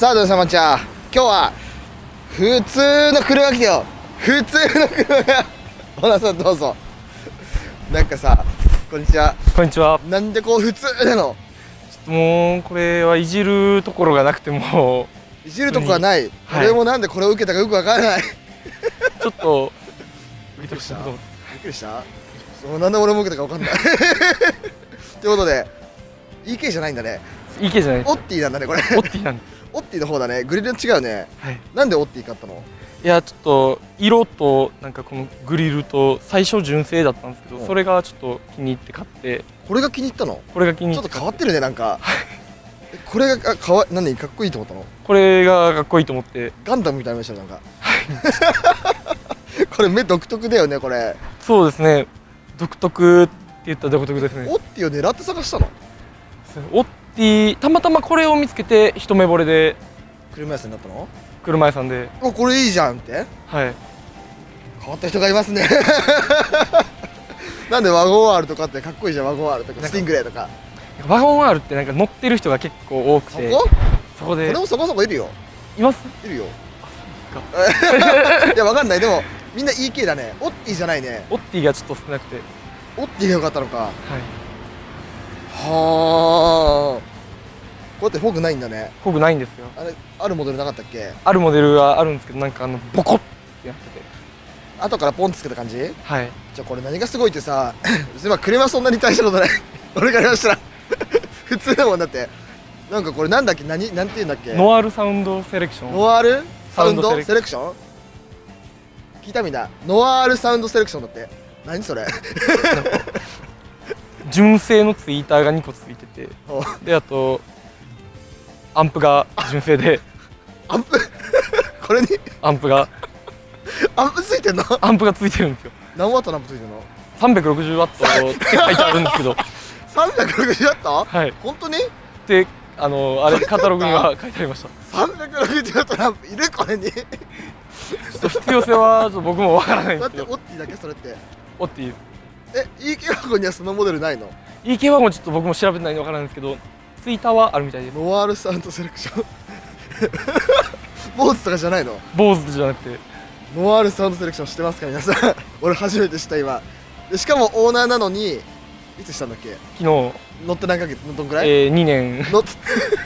さあ、どうさまちゃん、今日は普通の車来てよ。普通の車がほらさ、どうぞ。なんかさ、こんにちは。 こんにちは。 なんでこう普通なの？ もうこれはいじるところがなくてもいじるとこがない。 はい、 俺もなんでこれを受けたかよくわからない。 ちょっとびっくりした。びっくりした。そう、なんで俺も受けたかわかんない。ということで EK じゃないんだね。 EK じゃないです。 オッティなんだねこれ。 オッティなんです。 オッティの方だね。グリル違うね。 はい。 なんでオッティ買ったの？ いや、ちょっと色となんかこのグリルと最初純正だったんですけど、それがちょっと気に入って買って。 これが気に入ったの？ これが気に入って。 ちょっと変わってるね、なんか。これが何かっこいいと思ったの？ これがかっこいいと思って。 ガンダムみたいな目してる、なんか。これ目独特だよね、これ。 そうですね。独特って言ったら独特ですね。 オッティを狙って探したの？ オッティ、たまたまこれを見つけて一目惚れで。 車屋さんになったの？ 車屋さんで。 お、これいいじゃんって。 はい。 変わった人がいますね。なんでワゴン R とかってかっこいいじゃん。ワゴン R とかスティングレーとか。 ワゴン R ってなんか乗ってる人が結構多くて。そこで。 俺もそこそこいるよ。 います？ いるよ。いや、わかんない。でもみんな EK だね。オッティじゃないね。 オッティがちょっと少なくて。 オッティが良かったのか。はい。はあ。こうやってフォークないんだね。 フォークないんですよ。 あれ、あるモデルなかったっけ？ あるモデルはあるんですけど、なんかボコッってやってて。 後からポンってつけた感じ？ はい。 じゃあこれ何がすごいってさ、今車そんなに大したことない。俺から言わしたら普通だもん。だってなんかこれなんだっけ、なんて言うんだっけ？ ノワールサウンドセレクション。 ノワールサウンドセレクション？聞いたみんな。ノワールサウンドセレクションだって。何それ？ 純正のツイーターが2個ついてて、であとアンプが純正で。 アンプこれにアンプがついてんの？ アンプがついてるんですよ。 何ワットのアンプついてんの ？360ワットって書いてあるんですけど。 360ワット？ はい。 本当に？ で、あれカタログには書いてありました。 360ワットのアンプいる？これに。 ちょっと必要性はちょっと僕もわからないんですけど。 だってオッティだけそれって。 オッティ。 EK ワゴンにはそのモデルないの？ EK ワゴンちょっと僕も調べてないんでわからないんですけど、ツイーターはあるみたいです。 ノワールサウンドセレクション。坊主とかじゃないの？ 坊主じゃなくて。 ノワールサウンドセレクションしてますか皆さん？俺初めて知った今で。しかもオーナーなのに、いつしたんだっけ？ 昨日。 乗って何ヶ月？どんくらい ？2年乗って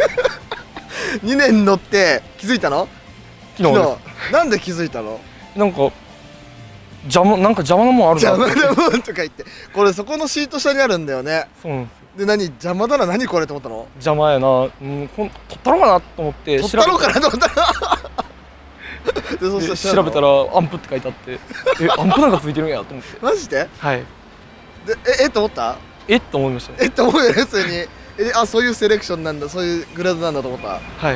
2年乗って気づいたの？ 昨日です。 なんで気づいたの？ なんか邪魔なもんあるな。 邪魔なもんとか言って、これそこのシート下にあるんだよね。 そうなんですよ。 で、邪魔だな、何これと思ったの？ 邪魔やな、取ったろうかなと思って取ったろうかなと思ったらで、そしたら調べたらアンプって書いてあって、アンプなんかついてるんやと思って。 マジで？はい。で、と思った？ と思いましたね。 って思うよね、普通に。あ、そういうセレクションなんだ、そういうグレードなんだと思った。はい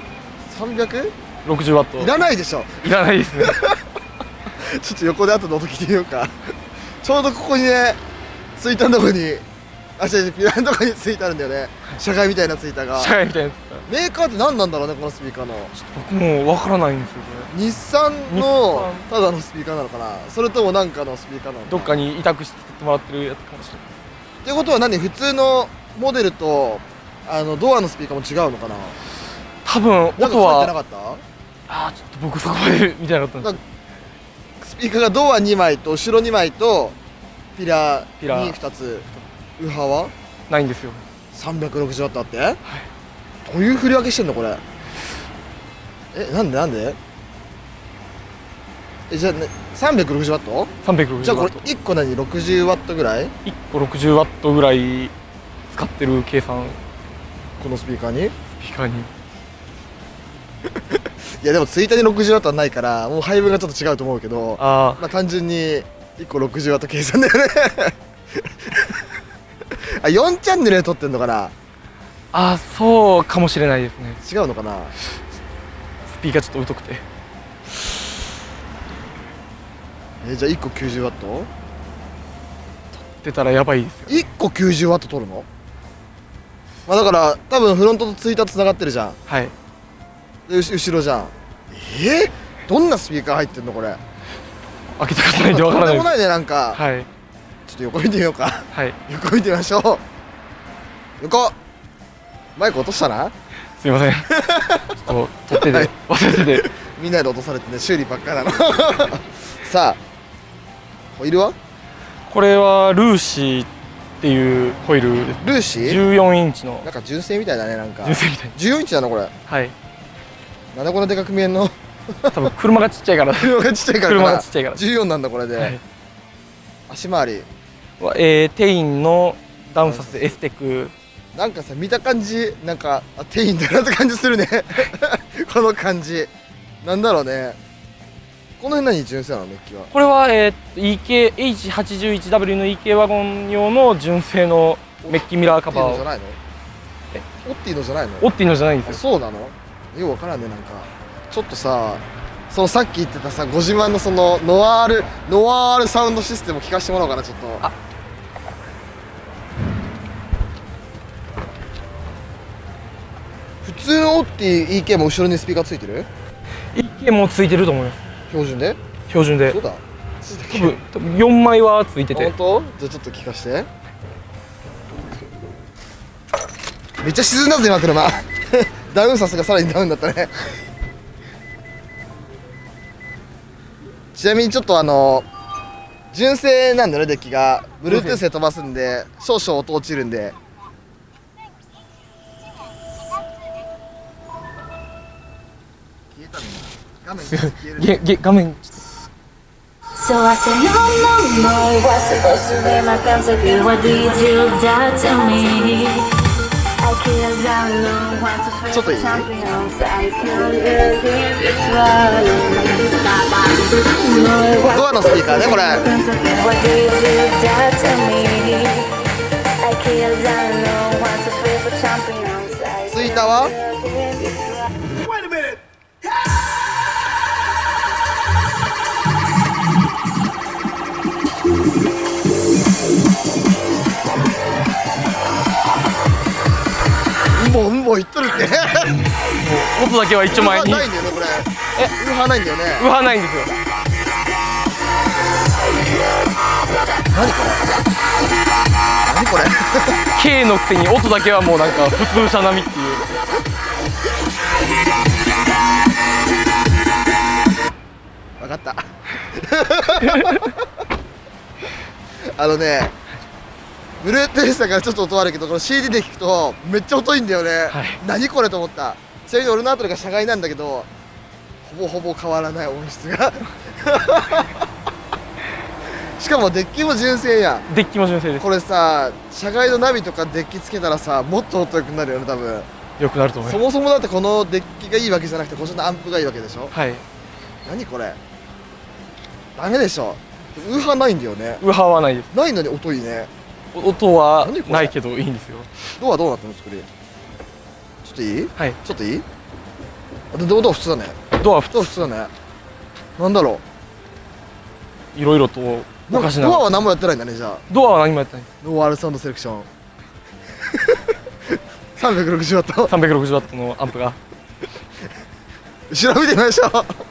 。360 ワットいらないでしょ。 いらないですね。 ちょっと横で後で音聞いてみようか。ちょうどここにね、ツイッターのとこに、違う、ピラのとこについてあるんだよね。車外みたいなツイッターが。車外みたいな。メーカーって何なんだろうね、このスピーカーの。 僕もわからないんですよ、これ。 日産のただのスピーカーなのかな、それともなんかのスピーカーなのかな。 どっかに委託してもらってるやつかもしれない。 ってことは普通のモデルとドアのスピーカーも違うのかな。 多分音はなかった？ ちょっと僕そこまで見てなかったんです。 スピーカーがドア2枚と後ろ2枚とピラーに2つ。ウーハーはないんですよ。 360ワットあって、はい、どういう振り分けしてんのこれ。なんでじゃあ、360ワット？360。じゃあこれ1個60ワットぐらい？ 1個60ワットぐらい使ってる計算。 このスピーカーにいや、でもツイッターに60ワットはないからもう配分がちょっと違うと思うけど、まあ単純に1個60ワット計算だよね。あ、4チャンネルで撮ってんのかな。 そうかもしれないですね。 違うのかな。 スピーカーちょっと疎くて。 じゃあ1個90ワット撮ってたらやばいですよ。 1個90ワット撮るの？まあだから多分フロントとツイーターつながってるじゃん。はい。で後ろじゃん。どんなスピーカー入ってんのこれ。 開けたことないんでわからないです。 とんでもないね、なんか。はい。ちょっと横見てみようか。はい。横見てみましょう。横。マイク落としたな。 すいません。ちょっと取ってて忘れてて。 みんなで落とされてね、修理ばっかなの。さあ、ホイールは？ これはルーシーっていうホイールです。 ルーシー 14インチの。 なんか純正みたいだね、なんか。 純正みたいな。 14インチなのこれ。 はい。 なんでこんなでかく見えんの？ 多分車がちっちゃいから。 車がちっちゃいから。 車がちっちゃいから。 14なんだこれで。はい、足回りはテインのダウンさせてエステック。 なんかさ、見た感じなんかテインだなって感じするね。この感じなんだろうね。この辺何純正なの？メッキはこれはH81W の EK ワゴン用の純正のメッキミラーカバーを。 オッティのじゃないの？ オッティのじゃないんですよ。 そうなの？よくわからんね。なんかちょっとさ、そのさっき言ってたさ、ご自慢のそのノワールサウンドシステムを聞かせてもらおうかな。ちょっと普通のオッティ EK も後ろにスピーカーついてる？ EK もついてると思います。 標準で？ 標準で。 そうだ、 多分4枚はついてて。 本当？じゃあちょっと聞かせて。めっちゃ沈んだぜ今車。ダウンさすがさらにダウンだったね。ちなみにちょっと純正なんだね、デッキが Bluetooth で飛ばすんで少々音落ちるんで。消えたね。画面消える。 画面 So I said no no no, what's supposed to be my consequence? What did you do to me? I killed down low, want to face the champions. I killed it swallow. ドアのスピーカーねこれ。 What did you do to me? I killed down low, want to face the champions. ツイッターは？うんぼ言っとるって。 音だけは一丁前に。 ないんだよねこれ。ウーハーないんだよね。 ウーハーないんですよ。 何これ。 K のくせに音だけはもうなんか普通車並みっていう。 分かった。Bluetooth だからちょっと音悪いけど、この CD で聞くとめっちゃ音いいんだよね。はい、何これと思った。ちなみに俺の後が車外なんだけど、ほぼ変わらない音質が。しかもデッキも純正やん。 デッキも純正です。 これさ、車外のナビとかデッキつけたらさ、もっと音良くなるよね多分。 良くなると思います。 そもそもだってこのデッキがいいわけじゃなくて、こっちのアンプがいいわけでしょ。 はい。 何これ。ダメでしょ。ウーハーないんだよね。 ウーハーはないです。 ないのに音いいね。 音はないけどいいんですよ。 ドアどうなってるの？作り。ちょっといい？ はい。 ちょっといい？ドア普通だね。ドア普通だね。なんだろう。いろいろとおかしな。 ドアは何もやってないんだねじゃあ。 ドアは何もやってない。 ノワールサウンドセレクション。360ワット。 360ワットのアンプが。 後ろ見てみましょう。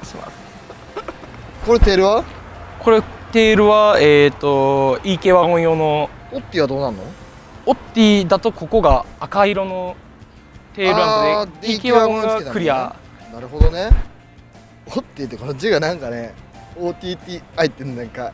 これテールは？ これテールはEK ワゴン用の。 オッティはどうなんの？ オッティだとここが赤色のテールランプで EK ワゴンがクリア。 なるほどね。オッティってこの字がなんかね OTTI ってなんか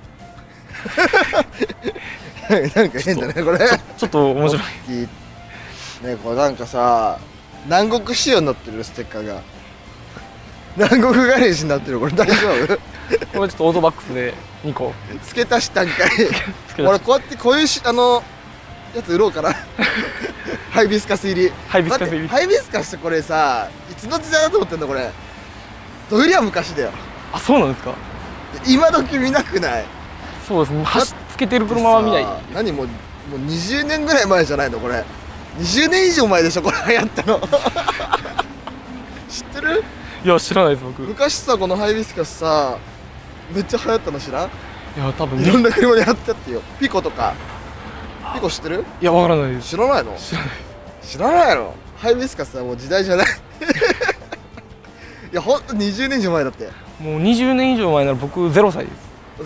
なんか変だねこれ。 ちょっと面白いね。これなんかさ、南国仕様になってるステッカーが。南国ガレージになってる。これ大丈夫？ これちょっとオートバックスで2個付け足したんかい。俺こうやってこういうやつ売ろうかな。ハイビスカス入り。ハイビスカスってこれさ、いつの時代だと思ってんだこれ。どうりゃ昔だよ。 あ、そうなんですか。 今時見なくない？ そうですね。つけてる車は見ない。 何もう20年ぐらい前じゃないのこれ。20年以上前でしょこれ流行ったの。知ってる？ いや知らないです僕。 昔さ、このハイビスカスさめっちゃ流行ったの知らん？ いや多分いろんな車でやってたってよ。ピコとか。ピコ知ってる？ いやわからないです。 知らないの？知らないの？ハイビスカスはもう時代じゃない。いやほんと20年以上前だって。 もう20年以上前なら僕0歳です。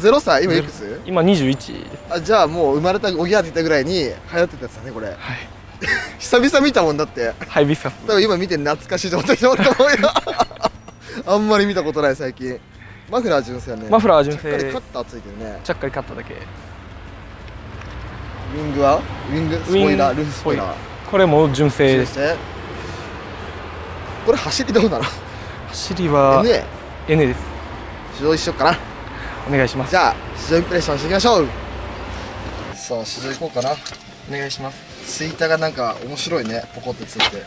0歳？今いくつ？ 今21です。 あ、じゃあもう生まれたおぎゃーって言ったぐらいに流行ってたやつだねこれ。はい。 久々見たもんだって。 ハイビスカス。 多分今見て懐かしいと思った人おると思うよ。あんまり見たことない最近。マフラー純正やね。 マフラー純正。 ちゃっかりカッターついてるね。 ちゃっかりカッターだけ。 ウィングは？ウィングスポイラー、ルーフスポイラー。 これも純正です。 これ走りどうなの？ 走りは N です。 試乗一緒かな。 お願いします。 じゃあ試乗インプレッションしていきましょう。さあ試乗いこうかな。 お願いします。 ツイタがなんか面白いね、ポコってついて。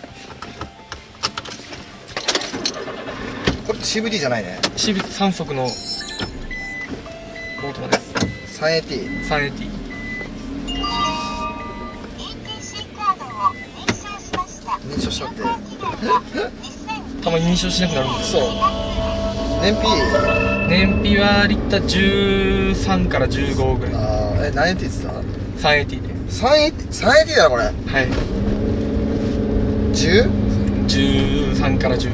これ CVT じゃないね。 3速のオートマです。 3AT。 3AT。 認証しなくてたまに認証しなくなるんです。 そう。燃費はリッター13から15ぐらい。 ああ、何 AT って言ってた？ 3AT で。 3AT だろこれ。 はい。13から15。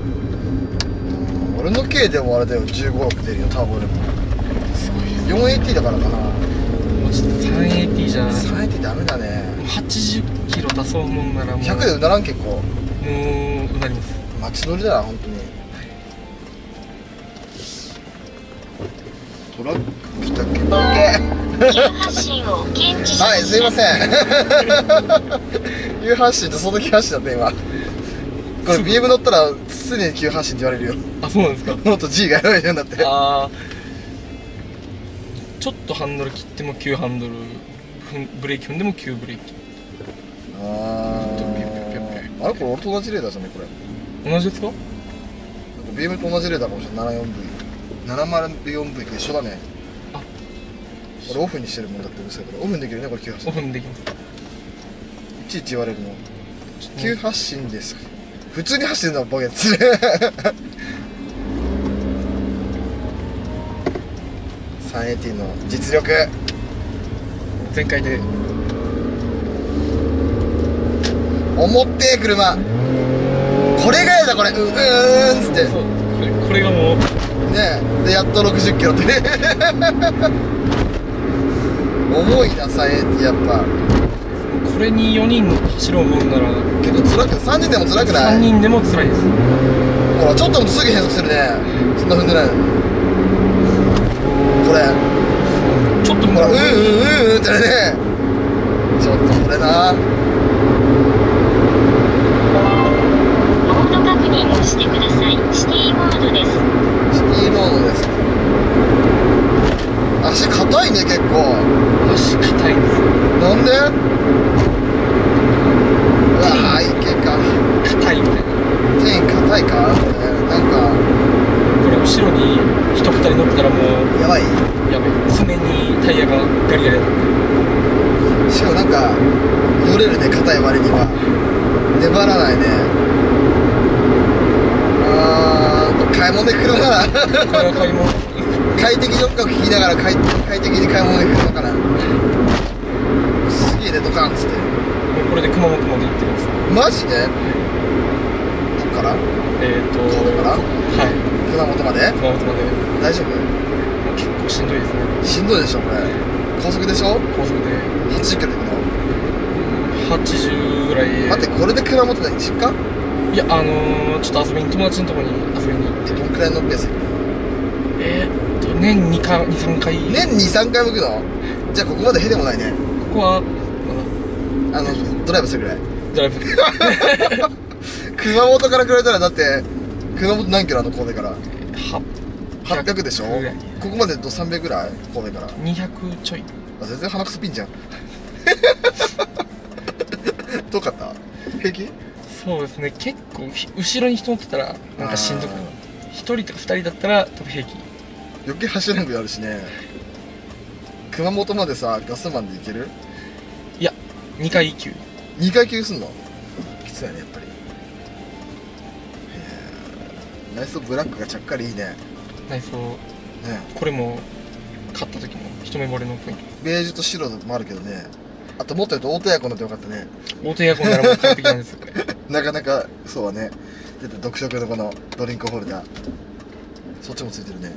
俺の軽でもあれだよ、15、6出るよ、ターボでも。すごい。4AT だからかな。 もうちょっと 3AT じゃ 3AT ダメだね。 80キロ出そうもんならもう 100でうならん。結構もうなります。 街乗りだな本当に。トラック来たっけ。はい、すいません。急発進とその急発進だって今。これ BM 乗ったら常に急発進って言われるよ。 あ、そうなんですか。 もっと G がやばいじゃんだって。 ああ、ちょっとハンドル切っても急ハンドル、ブレーキ踏んでも急ブレーキ。 あれこれ俺と同じレーダーじゃねこれ。 同じですか？ BM と同じレーダーかもしれない。 74V と一緒だね。 あ、 俺オフにしてるもんだって。うるさいからオフにできるねこれ。急発進オフにできます。 いちいち言われるの急発進です。普通に走ってるのバケツ。3AT の実力全開で重ってえ車。これがやだこれ。っつって。 そう、これがもうねえでやっと60キロってね。重いな 3AT やっぱ。 これに4人走ろうもんならけど辛く3人でも辛くない？ 3人でも辛いです。 ほらちょっともすぐ変速するね。そんな踏んでない。これちょっとほらってね。ちょっとこれな。 モード確認をしてください。シティモードです。 シティモードです。足硬いね結構。 足硬いです。 なんで？うわーいけか。 硬いみたいな。 チェーン硬いか。なんかこれ後ろに人2人乗ったらもうやばい。 やべえ。常にタイヤがガリガリだ。 しかもなんかよれるね硬い割には。粘らないね。買い物で車なら。 これは買い物。 快適に音楽聴きながら快適に買い物できるのかな。すげえねドカンっつって。 これで熊本まで行ってます。 マジで？どっから？神戸から？ はい。 熊本まで？ 熊本まで。 大丈夫？ 結構しんどいですね。 しんどいでしょこれ。高速でしょ？ 高速で 80キロで行くの ？80ぐらい。 待ってこれで熊本で実家？ いやちょっと友達のところに遊びに行って。 どんくらいのペース？ 年2、3回。 年2、3回も行くの？じゃあここまでへでもないね。 ここはドライブするぐらい。 ドライブ熊本から比べたらだって熊本何キロあるの神戸から？800でしょ？ここまでと300ぐらい神戸から。 200ちょい。 あ、全然鼻くそピンじゃん。どうかった？平気？ そうですね、結構後ろに人乗ってたらなんかしんどくなる。1人とか2人だったら多分平気。 余計走らなくなるしね。熊本までさガスマンで行ける？ いや2回休。 2回休すんの？きついねやっぱり。内装ブラックがちゃっかりいいね。 内装ね。 これも買った時の一目惚れのポイント。 ベージュと白もあるけどね。あともっと言うとオートエアコンだってよかったね。 オートエアコンならもう完璧なんですよこれ。 なかなかそうはね。で独色のこのドリンクホルダー。そっちもついてるね。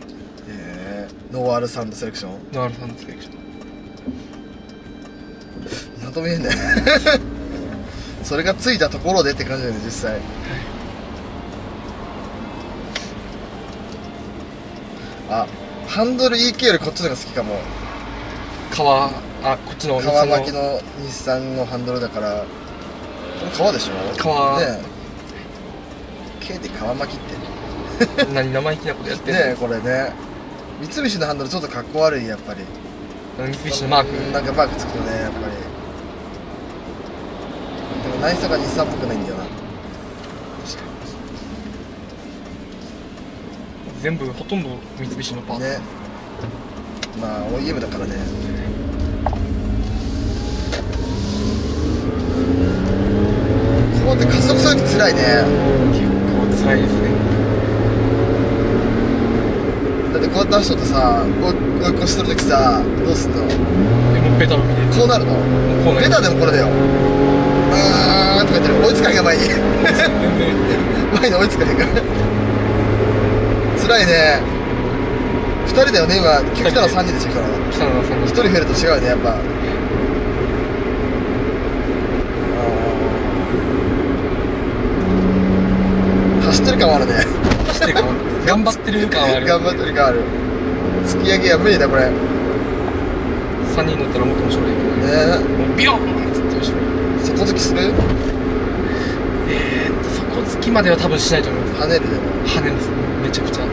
ノーアルサウンドセレクション。 ノーアルサウンドセレクション。 と見えんねんそれがついたところでって感じだよね実際。あ、ハンドル EK よりこっちの方が好きかも。 こっちの革巻きの日産のハンドルだから。これ革でしょ。 革ねえ K で革巻きって何生意気なことやってんのねえこれね。三菱のハンドルちょっとかっこ悪いやっぱり。 三菱のマークなんかマークつくとねやっぱり。でも内装が日産っぽくないんだよな。 全部ほとんど三菱のパーツね。まあ OEM だからね。こうやって加速するときつらいね。 結構辛いですね。 だってこうやって走っとってさ、追い越しするときさ、どうすんの？ でもペダルでこうなるの？ こうなる。 ペダルでもこれだよ。あーとか言ってる。追いつかへんが前に前に追いつかへんから辛いね。2人だよね今。来たの3人でしょ。 来たの3人。 1人増えると違うよねやっぱ。走ってる感はあるね。 走ってる感頑張ってる感はある。 頑張ってる感ある。突き上げは無理だこれ。 3人乗ったらもっと面白いけどね。 もうビヨーンって言って後ろ底付きする？ 底付きまでは多分しないと思います。 跳ねるでも。 跳ねるんですね。めちゃくちゃ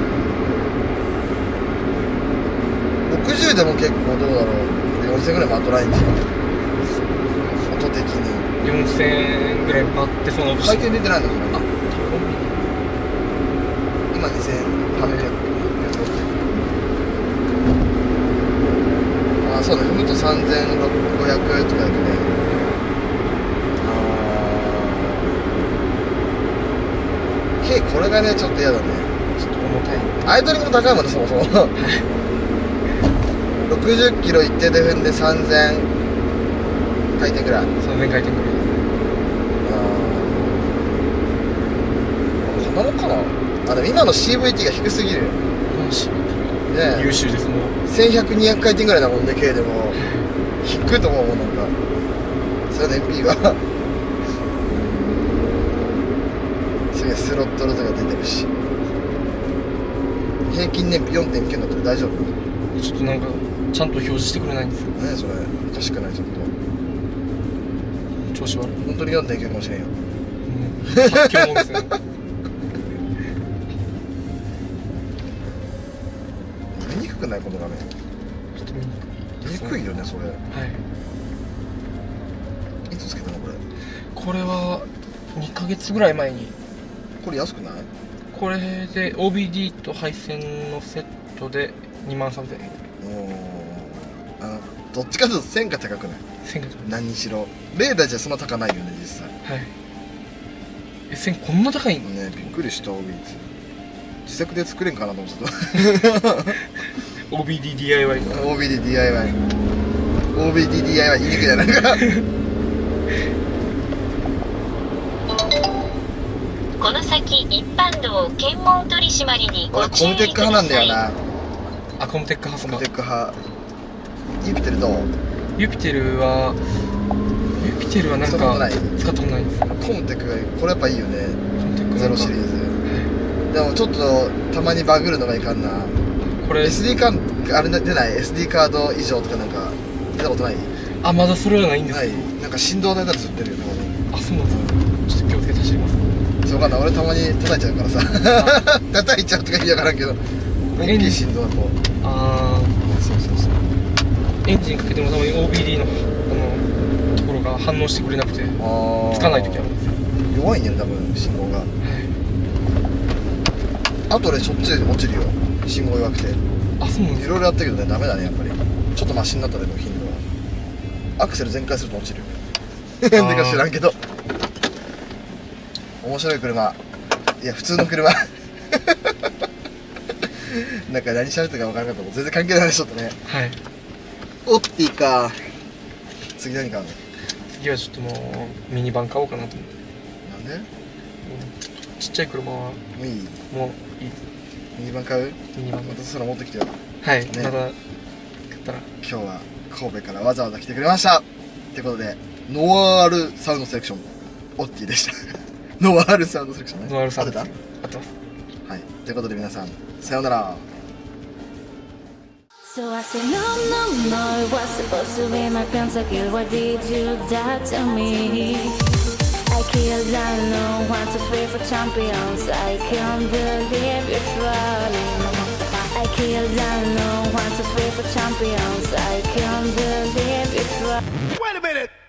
60でも結構どうだろう。4000ぐらい回っとないんですよ音的に。 4000ぐらい回ってそうな音回転出てないのそれ。今2800。ああそうだ、踏むと3500とかだけどね。K これがねちょっと嫌だね。 ちょっと重たい。 アイドリングも高いもんねそもそも60キロ一定で踏んで3000回転ぐらい。 3000回転ぐらい。 こんなもんかな。あ、でも今の CVT が低すぎるよね。 優秀ですもん。 1100、200回転ぐらいだもんね K でも低いと思うもんなんか。それは燃費がすげえスロットルとか出てるし、平均燃費 4.9 だったら大丈夫？ ちょっとなんかちゃんと表示してくれないんですよ。 何それおかしくない？ちょっと調子悪い。 本当に 4.9 かもしれんよ。 発狂もですよね。 見にくくないこの画面。 ちょっと見にくいよねそれ。 はい。 いつつけたのこれ？ これは2ヶ月ぐらい前に。 これ安くない？ これで OBD と配線のセットで23000円。 どっちかというと線が高くない？ 線が高い。 何にしろレーダーじゃそんな高ないよね実際。 はい。線こんな高いのね。びっくりした OBD。自作で作れんかなと思ってた。 OBDDIY。 OBDDIY。OBDDIY 言いにくいじゃないか。 この先一般道検問取り締まりにご俺注意ください。 コムテック派なんだよな。 あ、コムテック派っすか。 コムテック派。ユピテルどう？ ユピテルはなんか使ったことない？ 使ったことないです。 コムテックがこれやっぱいいよね。 コムテックゼロシリーズ。でもちょっとたまにバグるのがいかんな。 これ SD カードあれ出ない？ SD カード以上とかなんか出たことない？ あ、まだそれはないんですない。 けど。 なんか振動のやつ売ってるよたまに。 あ、そうなんですか。ちょっと気をつけて走ります。 そうかな、俺たまに叩いちゃうからさ。叩いちゃうとか意味わからんけど、大きい振動だと。 ああ、 そうそうそう。 エンジンかけてもたまに OBD のところが反応してくれなくてつかない時あるんですよ。 弱いね多分信号が。 はい。 あとでしょっちゅう落ちるよ信号弱くて。 あ、そうなんですか。 いろいろやったけどねダメだねやっぱり。ちょっとマシになったでも頻度は。アクセル全開すると落ちるよ。なんでか知らんけど。面白い車。いや普通の車。なんか何しゃべってるか分からなかったもん。全然関係ない話しとったね。 はい。 オッティか。次何買うの？ 次はちょっともうミニバン買おうかなと思って。 なんで？ ちっちゃい車はもういい？ もういい。 ミニバン買う？ ミニバン。 またそれ持ってきてよ。 はい。 ねまた買ったら。 今日は神戸からわざわざ来てくれましたってことでノワールサウンドセレクションオッティでしたノワールサウンドセレクションね。 ノワールサウンド合ってます。はい、ということで皆さんさようなら。 So I said no, no, no, it was supposed to be my pentakill. Why did you die to me? I killed down, no one to free for champions. I can't believe you're trolling. I killed down, no one to free for champions. I can't believe you're trolling. Wait a minute!